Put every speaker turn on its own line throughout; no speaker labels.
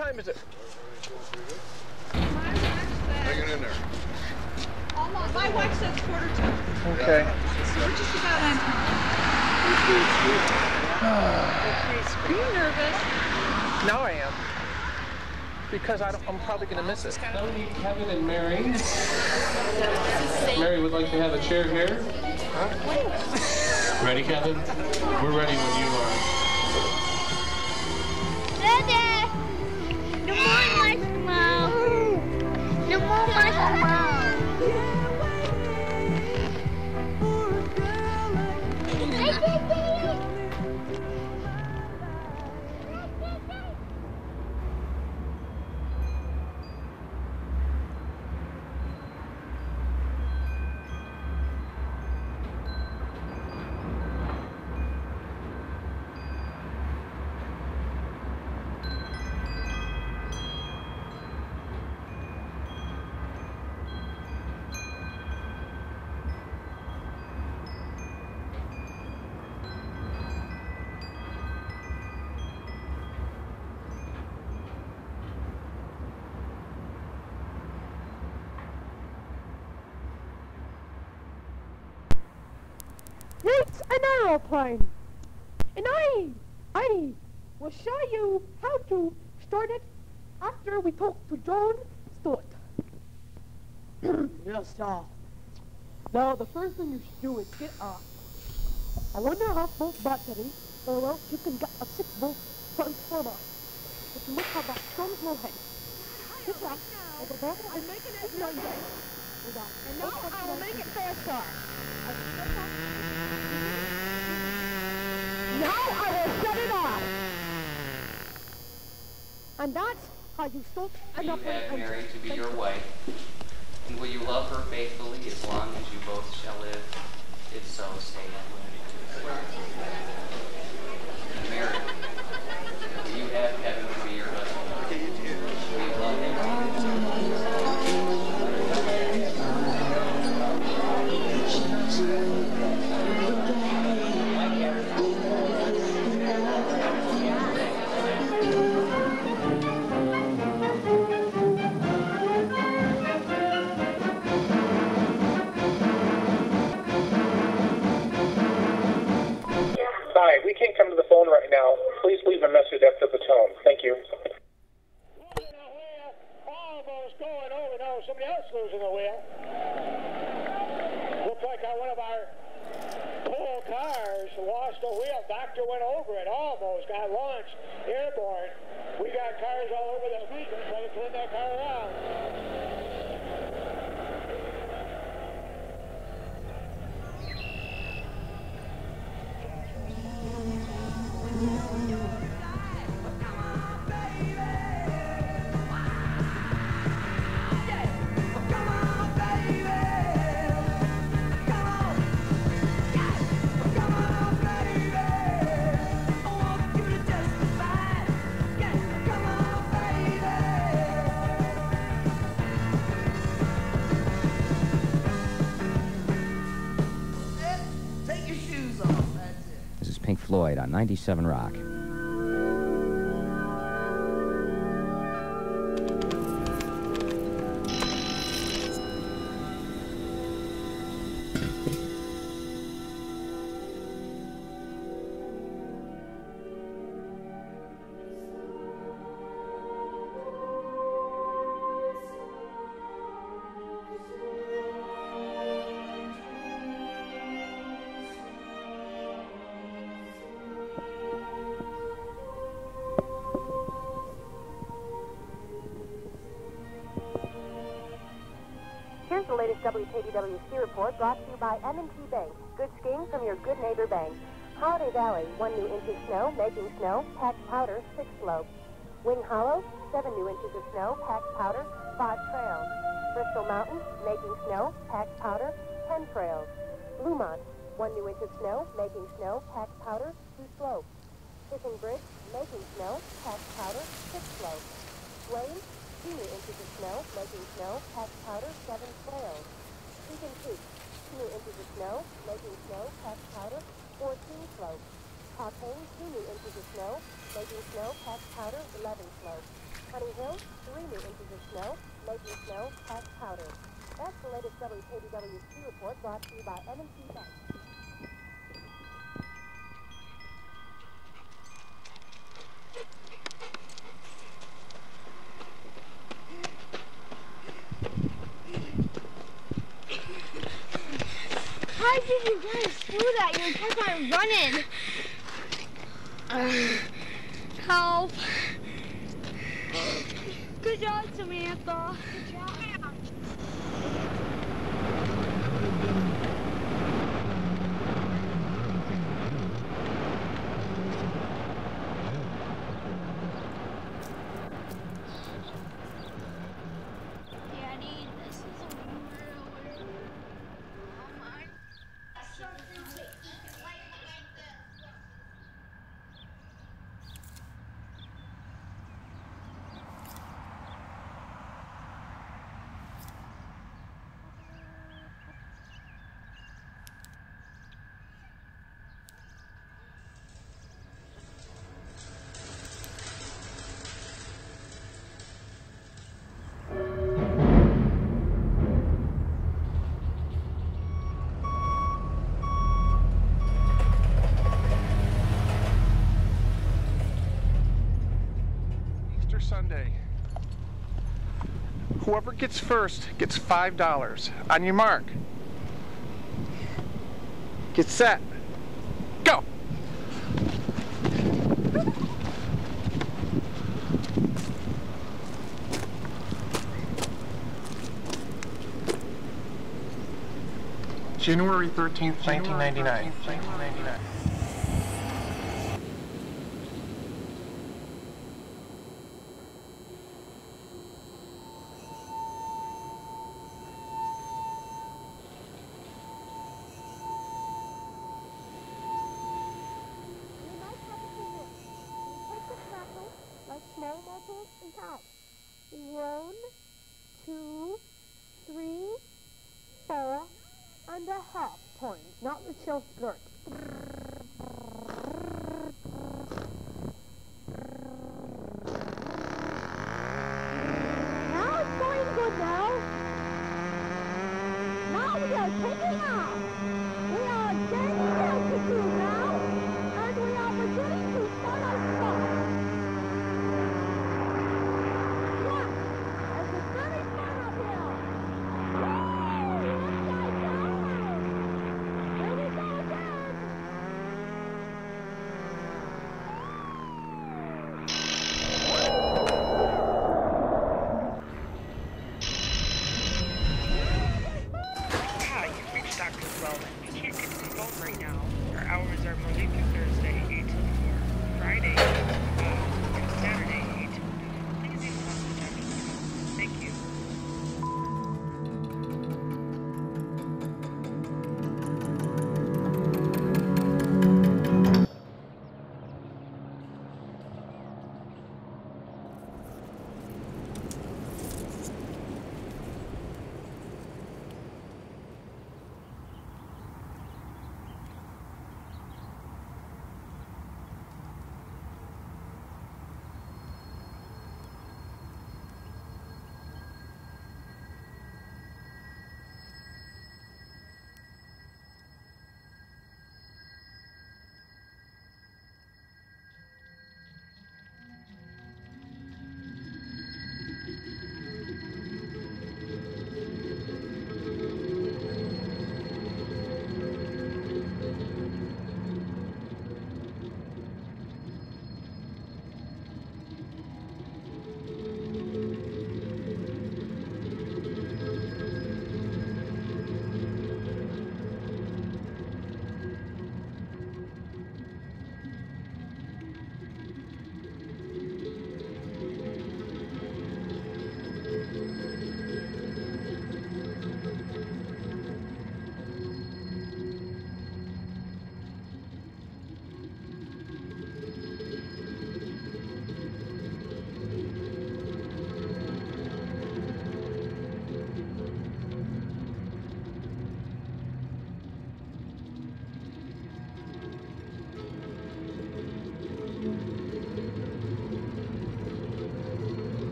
time is it?
Hang it in there.
My watch says 1:45.
Okay.
So we're just about on time. Are you nervous?
Now I am. Because I'm probably going to miss it.
Now we need Kevin and Mary. Mary would like to have a chair here. Huh? Ready, Kevin? We're ready when you are.
Dada! No more marshmallow. No more marshmallow.
It's an aeroplane, and I will show you how to start it after we talk to John Stott. Yes, sir. Now, the first thing you should do is get a 1.5 volt battery, or else you can get a 6 volt transformer. But you must have a strong head. This one, over there, I'm making it 9 days. And now I will make it faster. Now I will shut it off. And that's how you start an
Will you
upright
add Mary
engine.
to be your wife? And will you love her faithfully as long as you both shall live? If so, say it. And Mary, will you have Kevin to be your husband? Will you love him?
Hi, we can't come to the phone right now. Please leave a message after the tone. Thank you.
All of us going over now, somebody else losing the wheel. Looks like one of our pull cars lost a wheel. Doctor went over it, almost got launched airborne. We got cars all over the week. Let's try to turn that car around.
This is Pink Floyd on 97 Rock.
Here's the latest WKDW ski report brought to you by M&T Bank. Good skiing from your good neighbor bank. Holiday Valley, 1 new inch of snow, making snow, packed powder, 6 slopes. Wing Hollow, 7 new inches of snow, packed powder, 5 trails. Bristol Mountain, making snow, packed powder, 10 trails. Bluemont, 1 new inch of snow, making snow, packed powder, 2 slopes. Kissing Bridge, making snow, packed powder, 6 slopes. Swain, 2 new inches of snow, making snow, packed powder, 7 trails. Beacon Peak, 2 new inches of snow, making snow, packed powder, 14 slopes. Cockayne, 2 new inches of snow, making snow, packed powder, 11 slopes. Honey Hill, 3 new inches of snow, making snow, packed powder. That's the latest WKBW ski report brought to you by M&T Bank.
How did you guys do that? You kept on running. Help. Good job, Samantha. Good job. Daddy, this is a really
Sunday. Whoever gets first gets $5. On your mark. Get set. Go! January 13th, 1999.
Like small muscles and count. 1, 2, 3, 4 and a half points, not the shell skirt. Now it's going good now. Now we are taking off. We are gaining altitude now, and we are beginning to start our stop.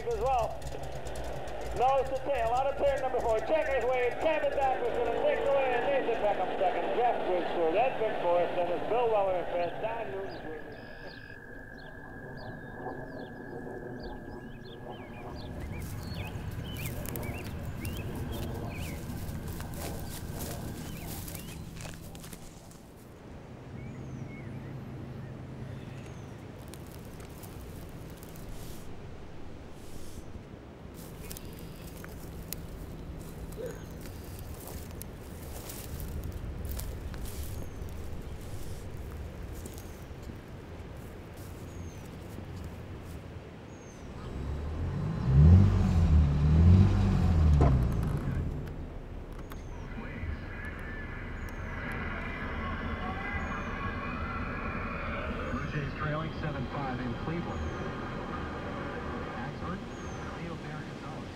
legs as well. Nose to tail, out of turn number 4. Checkers wave, Kevin Dock was going to take away, and Nathan Beckham second. Jeff Woods third, Edmund fourth, and it's Bill Weller in fifth, Don Newton Jr.
Trailing 7-5 in Cleveland. Axford, Leo Bear Gonzalez.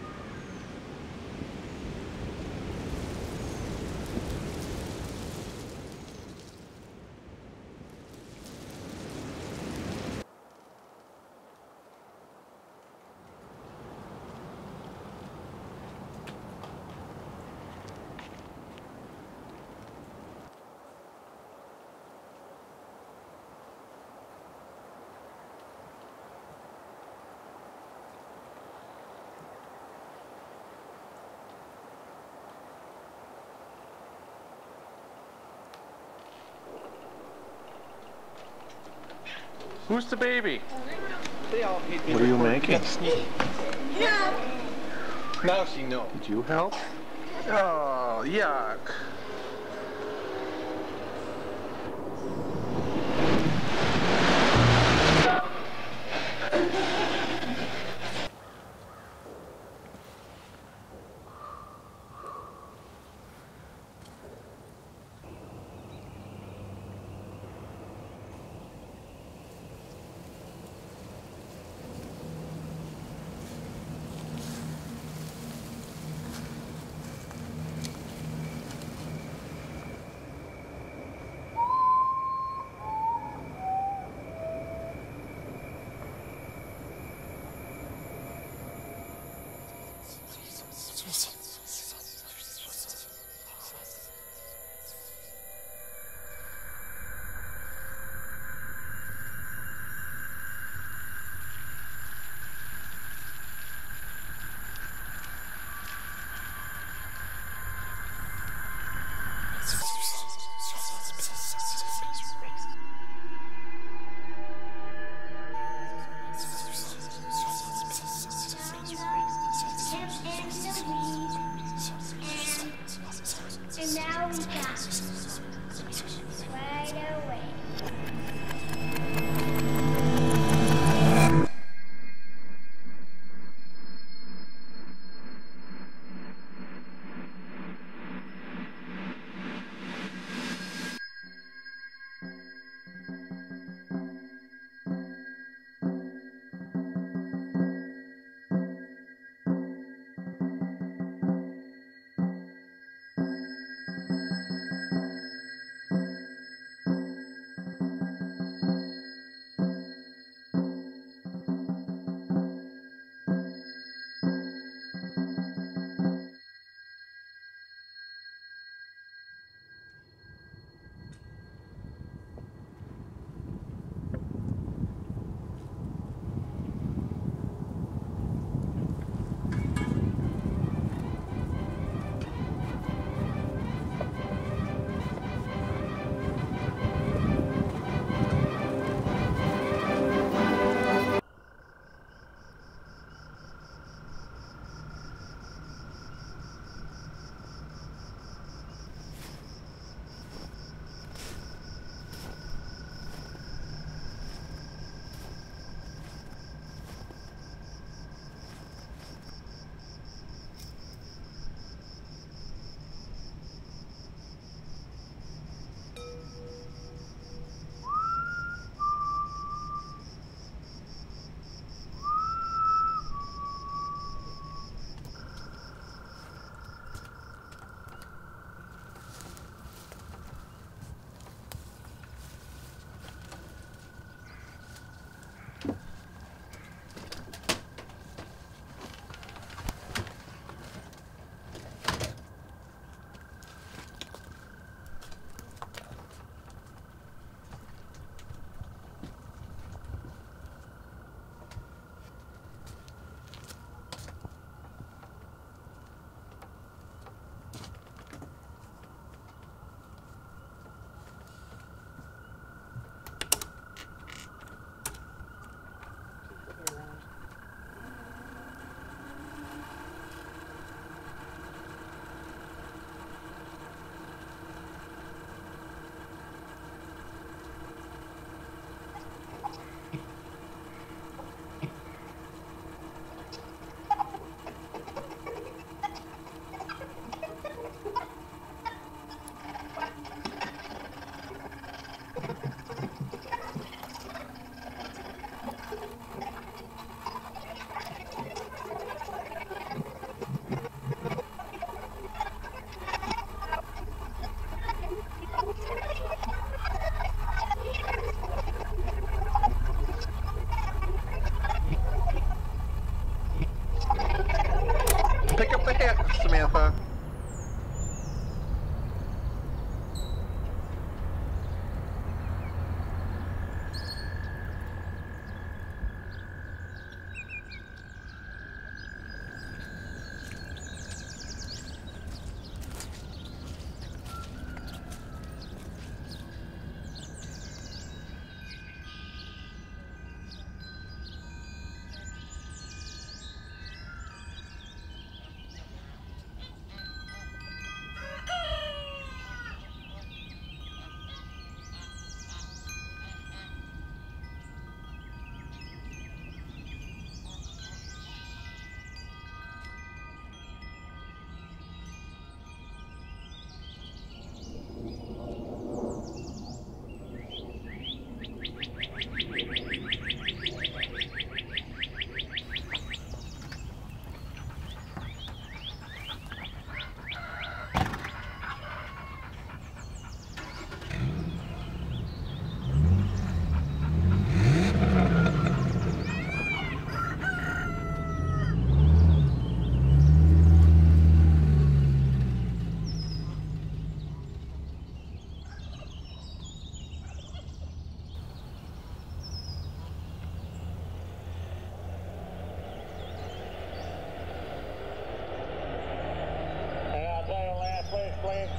Who's the baby?
What are you making?
Yeah.
Now she knows.
Did you help?
Oh, yuck.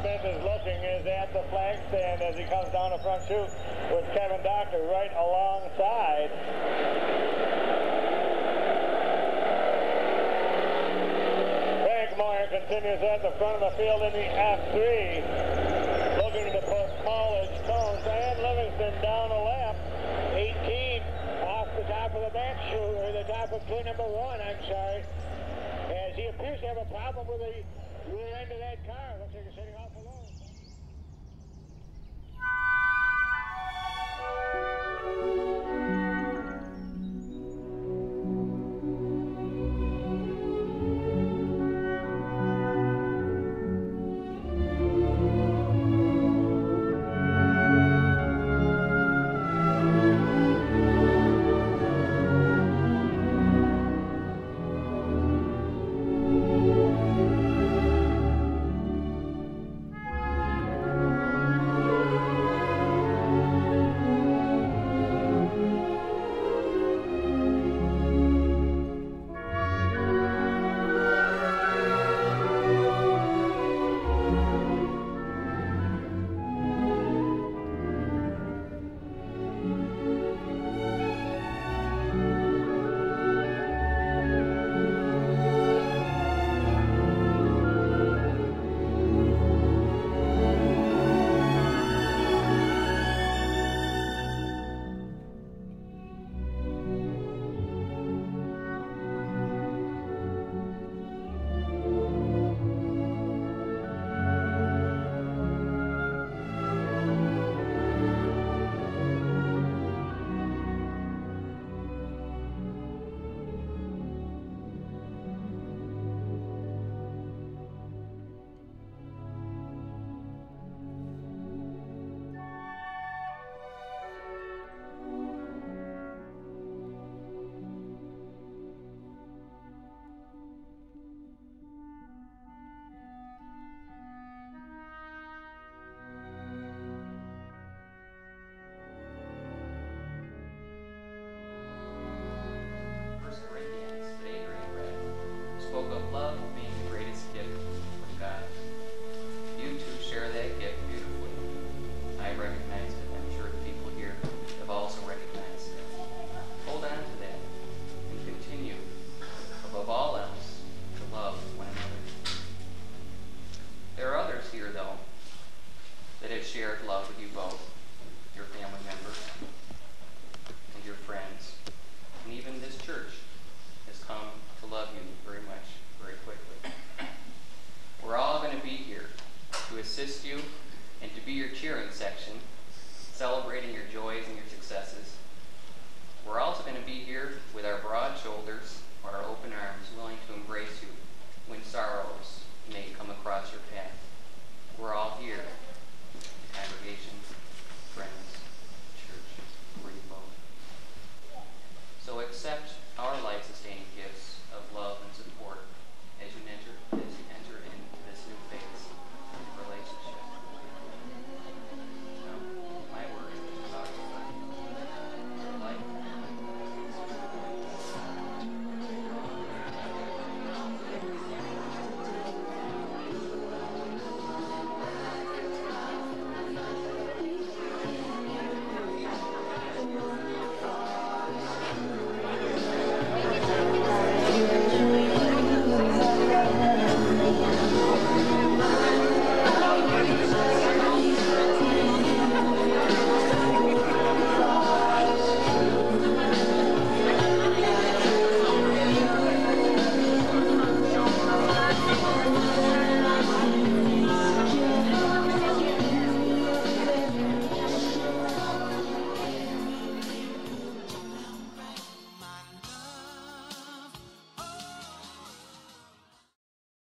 Smith is looking is at the flag stand as he comes down the front chute with Kevin Doctor right alongside. Frank Moyer continues at the front of the field in the F3, looking to put college cones. And Livingston down the left, 18 off the top of the back chute, or the top of chute number 1, I'm sorry. As he appears to have a problem with the rear end of that car. Looks like he's heading off alone.
Spoke of love being the greatest gift from God. You two share that gift beautifully. I recognize it. I'm sure the people here have also recognized it. Hold on to that and continue, above all else, to love one another. There are others here, though, that have shared love with you